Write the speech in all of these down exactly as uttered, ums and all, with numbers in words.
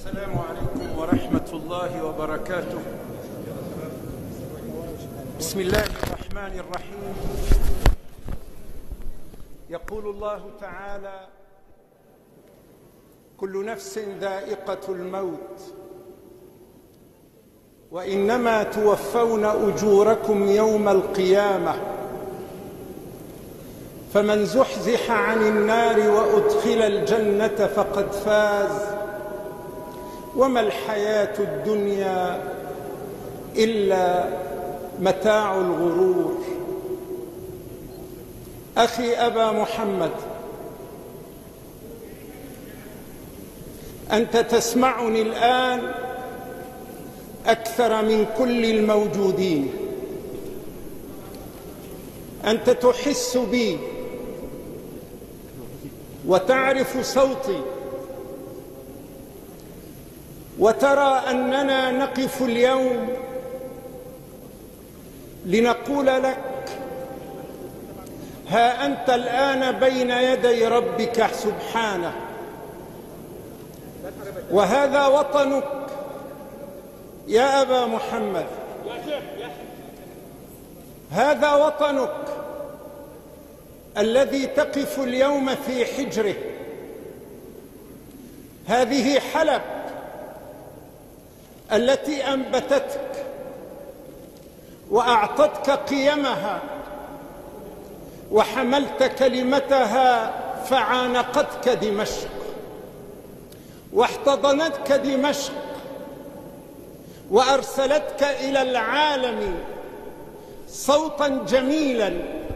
السلام عليكم ورحمة الله وبركاته. بسم الله الرحمن الرحيم. يقول الله تعالى: كل نفس ذائقة الموت وإنما توفون أجوركم يوم القيامة فمن زحزح عن النار وأدخل الجنة فقد فاز وما الحياة الدنيا إلا متاع الغرور. أخي أبا محمد، أنت تسمعني الآن أكثر من كل الموجودين، أنت تحس بي وتعرف صوتي وترى أننا نقف اليوم لنقول لك: ها أنت الآن بين يدي ربك سبحانه، وهذا وطنك يا أبا محمد، هذا وطنك الذي تقف اليوم في حجره. هذه حلب التي أنبتتك وأعطتك قيمها وحملت كلمتها فعانقتك دمشق واحتضنتك دمشق وأرسلتك إلى العالم صوتا جميلا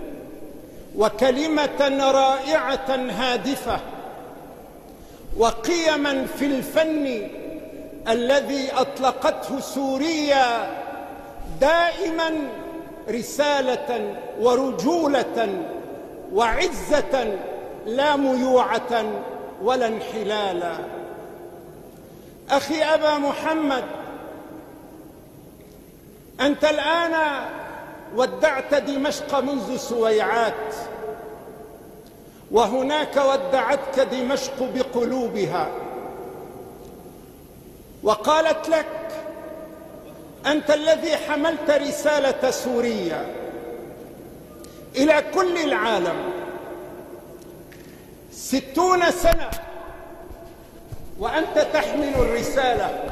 وكلمة رائعة هادفة وقيما في الفن الذي أطلقته سوريا دائما رسالة ورجولة وعزة لا ميوعة ولا انحلالا. أخي أبا محمد، أنت الآن ودعت دمشق منذ سويعات، وهناك ودعتك دمشق بقلوبها وقالت لك: أنت الذي حملت رسالة سوريا إلى كل العالم. ستون سنة وأنت تحمل الرسالة،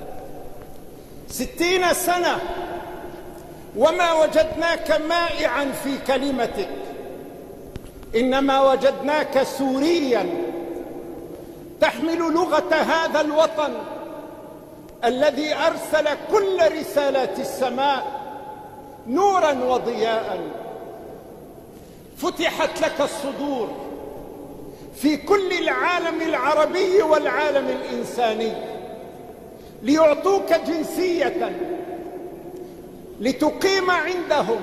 ستين سنة وما وجدناك مائعا في كلمتك، إنما وجدناك سوريا تحمل لغة هذا الوطن الذي أرسل كل رسالات السماء نورا وضياء. فتحت لك الصدور في كل العالم العربي والعالم الإنساني ليعطوك جنسية لتقيم عندهم،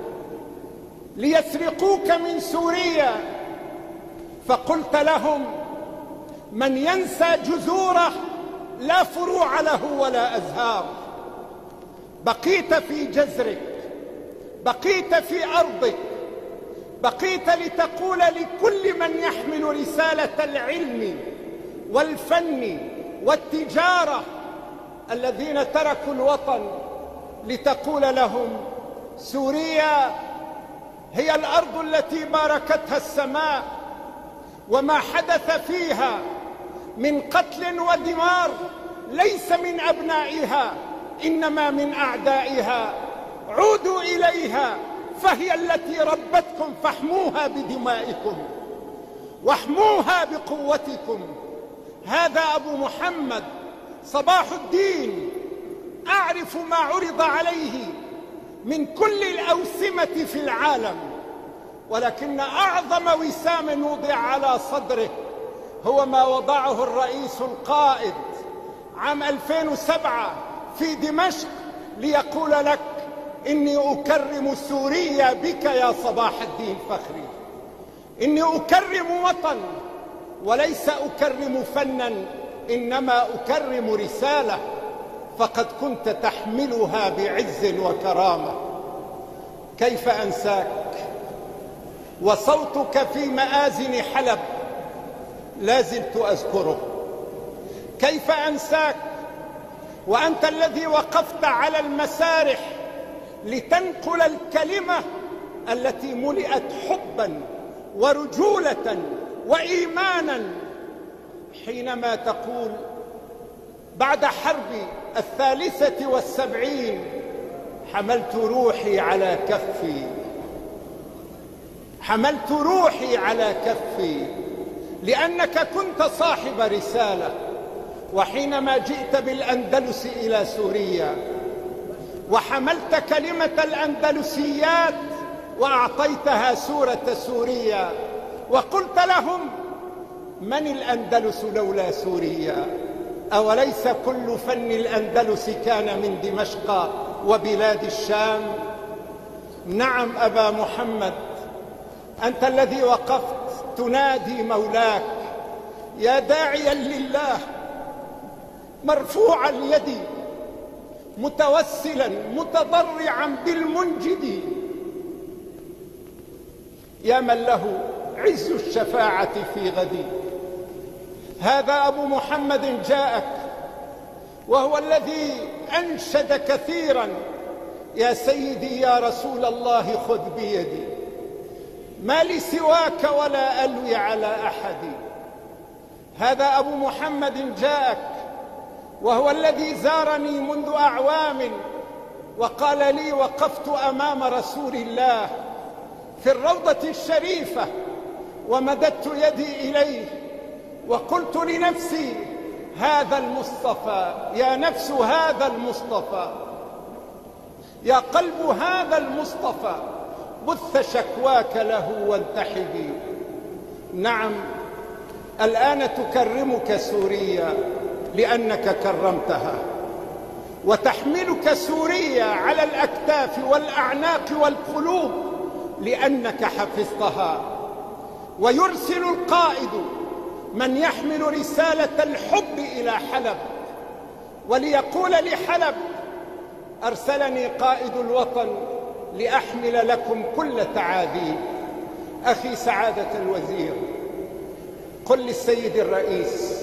ليسرقوك من سوريا، فقلت لهم: من ينسى جذوره لا فروع له ولا أزهار. بقيت في جذرك، بقيت في أرضك، بقيت لتقول لكل من يحمل رسالة العلم والفن والتجارة الذين تركوا الوطن، لتقول لهم: سوريا هي الأرض التي باركتها السماء، وما حدث فيها من قتل ودمار ليس من أبنائها إنما من أعدائها. عودوا إليها فهي التي ربتكم، فاحموها بدمائكم واحموها بقوتكم. هذا أبو محمد صباح الدين، أعرف ما عرض عليه من كل الأوسمة في العالم، ولكن أعظم وسام وضع على صدره هو ما وضعه الرئيس القائد عام ألفين وسبعة في دمشق ليقول لك: إني أكرم سوريا بك يا صباح الدين فخري، إني أكرم وطن وليس أكرم فنا، إنما أكرم رسالة، فقد كنت تحملها بعز وكرامة. كيف أنساك؟ وصوتك في مآذن حلب لا زلت أذكره. كيف أنساك وأنت الذي وقفت على المسارح لتنقل الكلمة التي ملئت حبا ورجولة وإيمانا، حينما تقول بعد حرب الثالثة والسبعين حملت روحي على كفي، حملت روحي على كفي، لأنك كنت صاحب رسالة. وحينما جئت بالأندلس إلى سوريا وحملت كلمة الأندلسيات وأعطيتها سورة سوريا، وقلت لهم من الأندلس لولا سوريا؟ أوليس كل فن الأندلس كان من دمشق وبلاد الشام؟ نعم أبا محمد، أنت الذي وقفت تنادي مولاك يا داعيا لله مرفوع اليد متوسلا متضرعا بالمنجد، يا من له عز الشفاعة في غد. هذا أبو محمد جاءك وهو الذي أنشد كثيرا يا سيدي يا رسول الله خذ بيدي، ما لي سواك ولا ألوي على أحد. هذا أبو محمد جاءك وهو الذي زارني منذ أعوام وقال لي وقفت أمام رسول الله في الروضة الشريفة ومددت يدي إليه وقلت لنفسي هذا المصطفى، يا نفس هذا المصطفى، يا قلب هذا المصطفى، بث شكواك له وانتحبي. نعم، الآن تكرمك سوريا لأنك كرمتها، وتحملك سوريا على الأكتاف والأعناق والقلوب لأنك حفظتها. ويرسل القائد من يحمل رسالة الحب إلى حلب وليقول لحلب أرسلني قائد الوطن لأحمل لكم كل تعاذيب. أخي سعادة الوزير، قل للسيد الرئيس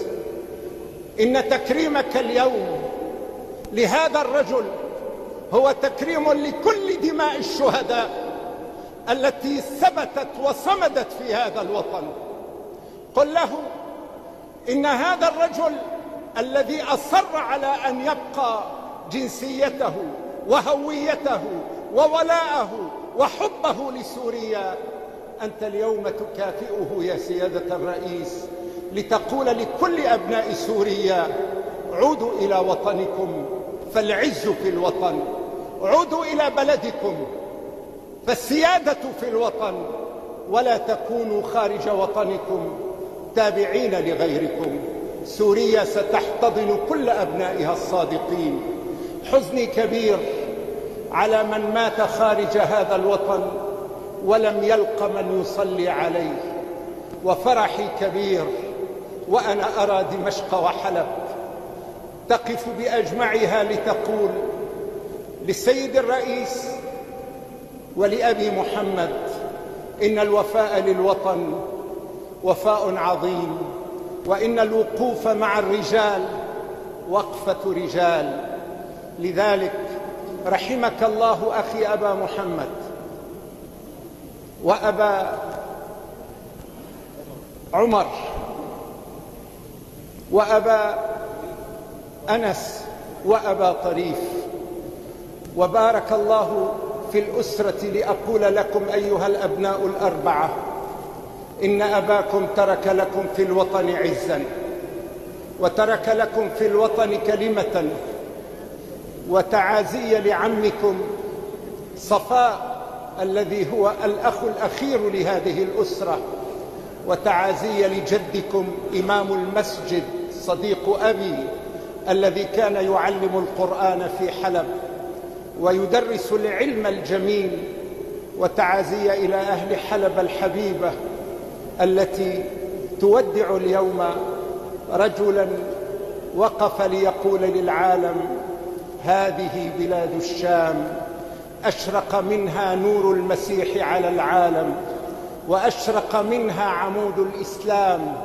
إن تكريمك اليوم لهذا الرجل هو تكريم لكل دماء الشهداء التي ثبتت وصمدت في هذا الوطن. قل له إن هذا الرجل الذي أصر على أن يبقى جنسيته وهويته وولاءه وحبه لسوريا، أنت اليوم تكافئه يا سيادة الرئيس لتقول لكل أبناء سوريا عودوا إلى وطنكم فالعز في الوطن، عودوا إلى بلدكم فالسيادة في الوطن، ولا تكونوا خارج وطنكم تابعين لغيركم. سوريا ستحتضن كل أبنائها الصادقين. حزني كبير على من مات خارج هذا الوطن ولم يلق من يصلي عليه، وفرحي كبير وأنا أرى دمشق وحلب تقف بأجمعها لتقول للسيد الرئيس ولأبي محمد إن الوفاء للوطن وفاء عظيم، وإن الوقوف مع الرجال وقفة رجال. لذلك رحمك الله أخي أبا محمد وأبا عمر وأبا أنس وأبا طريف، وبارك الله في الأسرة لأقول لكم أيها الأبناء الأربعة إن أباكم ترك لكم في الوطن عزا، وترك لكم في الوطن كلمة وتعازي لعمكم صفاء الذي هو الأخ الأخير لهذه الأسرة، وتعازي لجدكم إمام المسجد صديق أبي الذي كان يعلم القرآن في حلب ويدرس العلم الجميل، وتعازي إلى أهل حلب الحبيبة التي تودع اليوم رجلا وقف ليقول للعالم هذه بلاد الشام أشرق منها نور المسيح على العالم، وأشرق منها عمود الإسلام،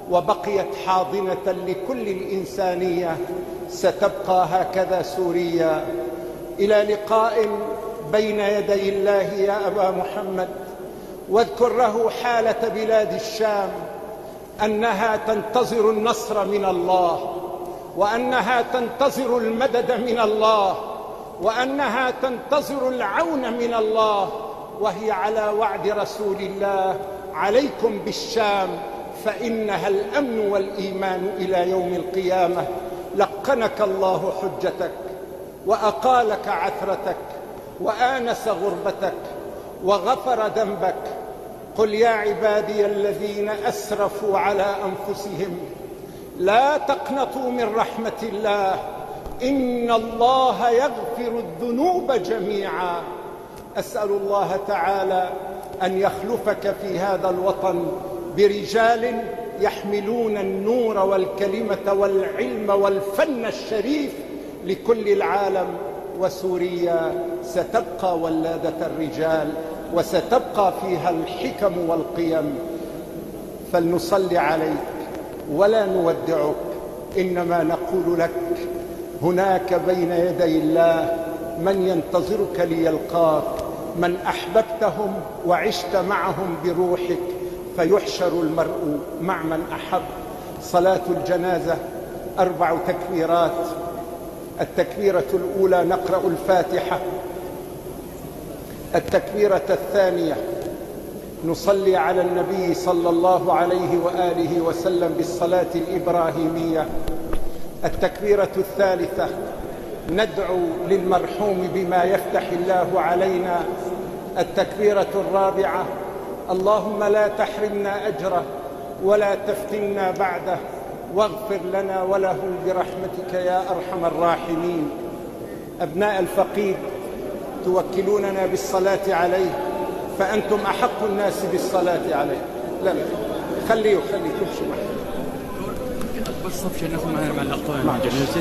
وبقيت حاضنة لكل الإنسانية، ستبقى هكذا سوريا. إلى لقاء بين يدي الله يا أبا محمد. واذكر له حالة بلاد الشام، أنها تنتظر النصر من الله، وأنها تنتظر المدد من الله، وأنها تنتظر العون من الله، وهي على وعد رسول الله: عليكم بالشام فإنها الأمن والإيمان إلى يوم القيامة. لقنك الله حجتك، وأقالك عثرتك، وآنس غربتك، وغفر ذنبك. قل يا عبادي الذين أسرفوا على أنفسهم لا تقنطوا من رحمة الله، إن الله يغفر الذنوب جميعا. أسأل الله تعالى أن يخلفك في هذا الوطن برجال يحملون النور والكلمة والعلم والفن الشريف لكل العالم. وسوريا ستبقى ولادة الرجال، وستبقى فيها الحكم والقيم. فلنصلي عليك ولا نودعك، إنما نقول لك: هناك بين يدي الله من ينتظرك ليلقاك، من أحببتهم وعشت معهم بروحك، فيحشر المرء مع من أحب. صلاة الجنازة أربع تكبيرات. التكبيرة الأولى نقرأ الفاتحة، التكبيرة الثانية نصلي على النبي صلى الله عليه وآله وسلم بالصلاة الإبراهيمية، التكبيرة الثالثة ندعو للمرحوم بما يفتح الله علينا، التكبيرة الرابعة اللهم لا تحرمنا أجره ولا تفتنا بعده، واغفر لنا وله برحمتك يا أرحم الراحمين. أبناء الفقيد توكلوننا بالصلاة عليه، فأنتم أحق الناس بالصلاة عليه. لا لا خليه خليه تمشي معه. بس صف شيء ناخذ معنا مع الأقوال مع جنازة.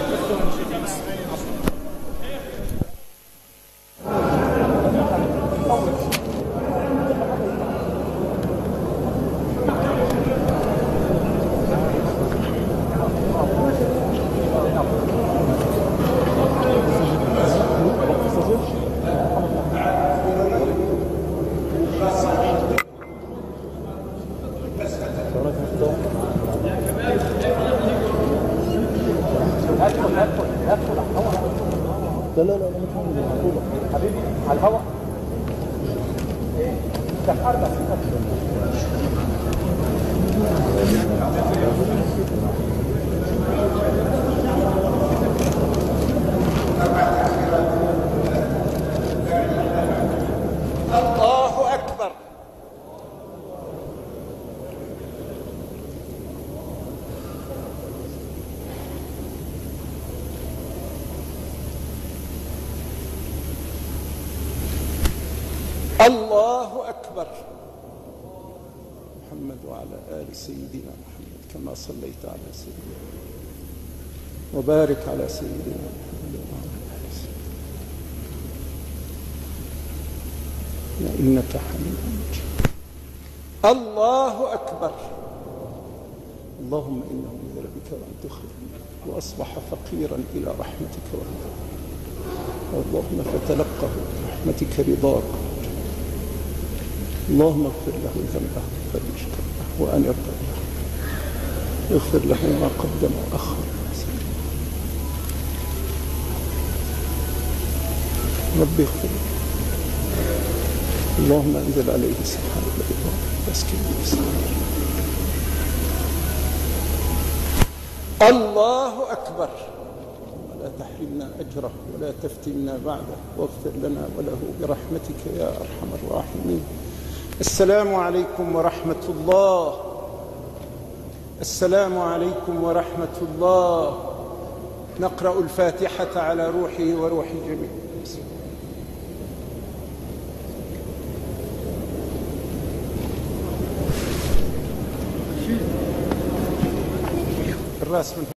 لا لا لا لا حبيبي على الهواء. الله أكبر. الله أكبر. محمد وعلى آل سيدنا محمد كما صليت على سيدنا، وبارك على سيدنا محمد وعلى آل سيدنا إنك حميد مجيد. الله أكبر. اللهم إنه نزل بك وأن تخرج وأصبح فقيرا إلى رحمتك ورضاك، اللهم فتلقه برحمتك رضاك. اللهم اغفر له ذنبه وفرج كربه وأنر ضيقه، اغفر له ما قدم وأخر. ربي اغفر له. اللهم انزل عليه سحاب الرضا واسكنه السرور. الله أكبر. ولا تحرمنا أجره ولا تفتنا بعده، واغفر لنا وله برحمتك يا أرحم الراحمين. السلام عليكم ورحمة الله. السلام عليكم ورحمة الله. نقرأ الفاتحة على روحه وروح الجميع. الرأس من